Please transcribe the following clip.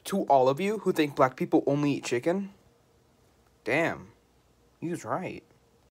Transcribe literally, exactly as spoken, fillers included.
To all of you who think black people only eat chicken, damn, he was right.